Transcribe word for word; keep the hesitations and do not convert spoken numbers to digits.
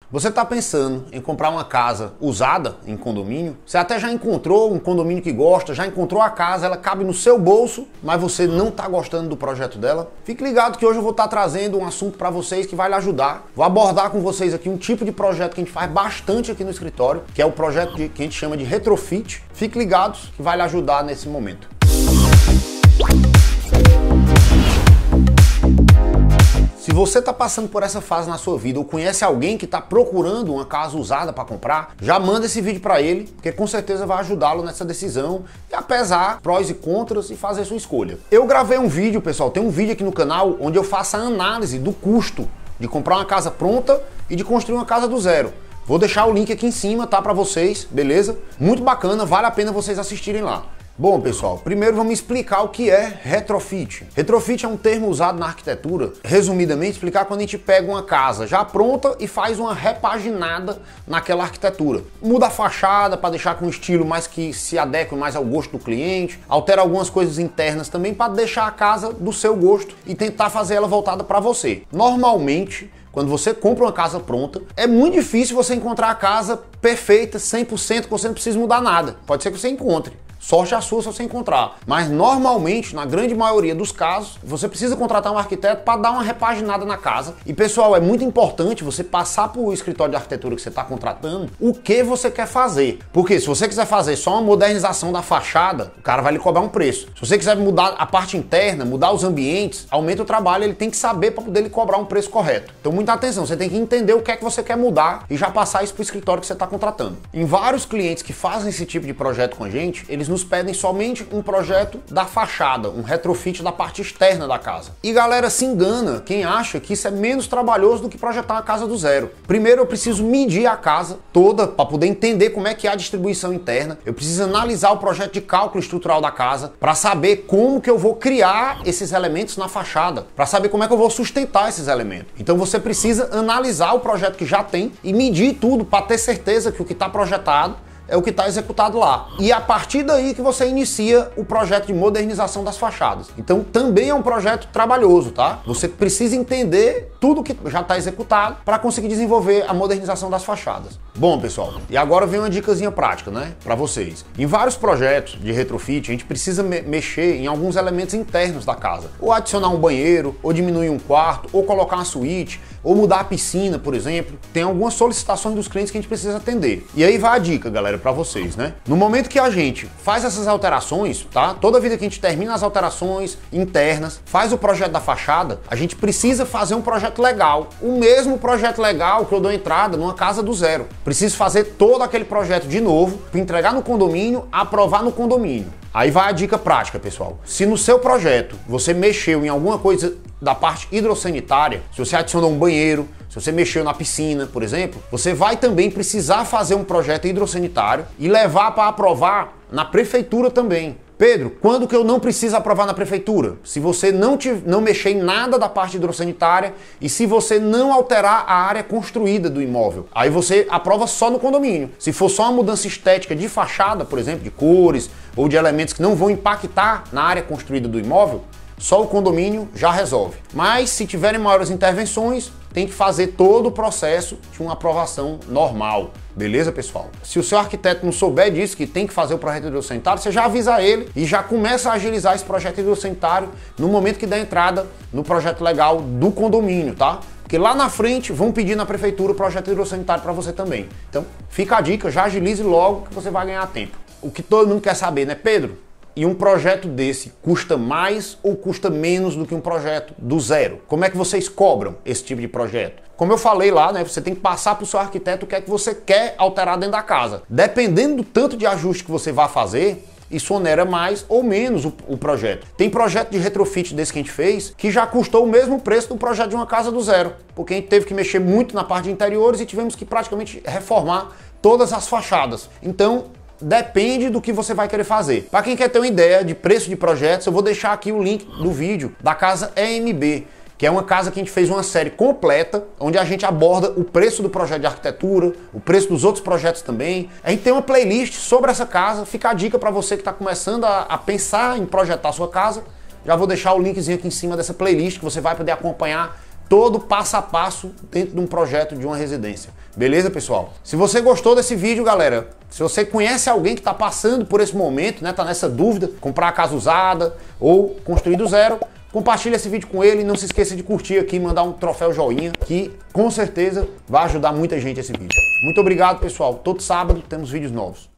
Você está pensando em comprar uma casa usada em condomínio? Você até já encontrou um condomínio que gosta, já encontrou a casa, ela cabe no seu bolso, mas você não está gostando do projeto dela? Fique ligado que hoje eu vou estar trazendo um assunto para vocês que vai lhe ajudar. Vou abordar com vocês aqui um tipo de projeto que a gente faz bastante aqui no escritório, que é o projeto de, que a gente chama de retrofit. Fique ligados que vai lhe ajudar nesse momento. Se você está passando por essa fase na sua vida ou conhece alguém que está procurando uma casa usada para comprar, já manda esse vídeo para ele, porque com certeza vai ajudá-lo nessa decisão e a pesar prós e contras e fazer sua escolha. Eu gravei um vídeo, pessoal, tem um vídeo aqui no canal onde eu faço a análise do custo de comprar uma casa pronta e de construir uma casa do zero. Vou deixar o link aqui em cima, tá, para vocês, beleza? Muito bacana, vale a pena vocês assistirem lá. Bom, pessoal, primeiro vamos explicar o que é retrofit. Retrofit é um termo usado na arquitetura, resumidamente explicar quando a gente pega uma casa já pronta e faz uma repaginada naquela arquitetura. Muda a fachada para deixar com um estilo mais que se adeque mais ao gosto do cliente, altera algumas coisas internas também para deixar a casa do seu gosto e tentar fazer ela voltada para você. Normalmente, quando você compra uma casa pronta, é muito difícil você encontrar a casa perfeita, cem por cento, que você não precisa mudar nada. Pode ser que você encontre. Sorte a sua se você encontrar. Mas normalmente, na grande maioria dos casos, você precisa contratar um arquiteto para dar uma repaginada na casa. E pessoal, é muito importante você passar para o escritório de arquitetura que você está contratando o que você quer fazer. Porque se você quiser fazer só uma modernização da fachada, o cara vai lhe cobrar um preço. Se você quiser mudar a parte interna, mudar os ambientes, aumenta o trabalho, ele tem que saber para poder lhe cobrar um preço correto. Então muita atenção, você tem que entender o que é que você quer mudar e já passar isso para o escritório que você está contratando. Em vários clientes que fazem esse tipo de projeto com a gente, eles nos pedem somente um projeto da fachada, um retrofit da parte externa da casa. E galera, se engana quem acha que isso é menos trabalhoso do que projetar uma casa do zero. Primeiro eu preciso medir a casa toda para poder entender como é que é a distribuição interna. Eu preciso analisar o projeto de cálculo estrutural da casa para saber como que eu vou criar esses elementos na fachada, para saber como é que eu vou sustentar esses elementos. Então você precisa analisar o projeto que já tem e medir tudo para ter certeza que o que está projetado é o que está executado lá. E a partir daí que você inicia o projeto de modernização das fachadas. Então também é um projeto trabalhoso, tá? Você precisa entender tudo que já está executado para conseguir desenvolver a modernização das fachadas. Bom, pessoal, e agora vem uma dicasinha prática, né, para vocês. Em vários projetos de retrofit, a gente precisa me mexer em alguns elementos internos da casa. Ou adicionar um banheiro, ou diminuir um quarto, ou colocar uma suíte, ou mudar a piscina, por exemplo. Tem algumas solicitações dos clientes que a gente precisa atender. E aí vai a dica, galera, para vocês, né? No momento que a gente faz essas alterações, tá? Toda vida que a gente termina as alterações internas, faz o projeto da fachada, a gente precisa fazer um projeto legal. O mesmo projeto legal que eu dou entrada numa casa do zero. Preciso fazer todo aquele projeto de novo, para entregar no condomínio, aprovar no condomínio. Aí vai a dica prática, pessoal. Se no seu projeto você mexeu em alguma coisa da parte hidrossanitária, se você adicionou um banheiro, se você mexeu na piscina, por exemplo, você vai também precisar fazer um projeto hidrossanitário e levar para aprovar na prefeitura também. Pedro, quando que eu não preciso aprovar na prefeitura? Se você não, te, não mexer em nada da parte hidrossanitária e se você não alterar a área construída do imóvel. Aí você aprova só no condomínio. Se for só uma mudança estética de fachada, por exemplo, de cores ou de elementos que não vão impactar na área construída do imóvel, só o condomínio já resolve. Mas se tiverem maiores intervenções, tem que fazer todo o processo de uma aprovação normal. Beleza, pessoal? Se o seu arquiteto não souber disso, que tem que fazer o projeto hidrossanitário, você já avisa ele e já começa a agilizar esse projeto hidrossanitário no momento que dá entrada no projeto legal do condomínio, tá? Porque lá na frente vão pedir na prefeitura o projeto hidrossanitário para você também. Então, fica a dica, já agilize logo que você vai ganhar tempo. O que todo mundo quer saber, né, Pedro? E um projeto desse custa mais ou custa menos do que um projeto do zero? Como é que vocês cobram esse tipo de projeto? Como eu falei lá, né, você tem que passar para o seu arquiteto o que é que você quer alterar dentro da casa. Dependendo do tanto de ajuste que você vai fazer, isso onera mais ou menos o, o projeto. Tem projeto de retrofit desse que a gente fez que já custou o mesmo preço do projeto de uma casa do zero, porque a gente teve que mexer muito na parte de interiores e tivemos que praticamente reformar todas as fachadas. Então, depende do que você vai querer fazer. Para quem quer ter uma ideia de preço de projetos, eu vou deixar aqui o link do vídeo da casa E M B, que é uma casa que a gente fez uma série completa, onde a gente aborda o preço do projeto de arquitetura, o preço dos outros projetos também. A gente tem uma playlist sobre essa casa, fica a dica para você que está começando a, a pensar em projetar a sua casa. Já vou deixar o linkzinho aqui em cima dessa playlist, que você vai poder acompanhar todo passo a passo dentro de um projeto de uma residência. Beleza, pessoal? Se você gostou desse vídeo, galera, se você conhece alguém que está passando por esse momento, né, tá nessa dúvida, comprar a casa usada ou construir do zero, compartilha esse vídeo com ele. Não se esqueça de curtir aqui e mandar um troféu joinha, que com certeza vai ajudar muita gente esse vídeo. Muito obrigado, pessoal. Todo sábado temos vídeos novos.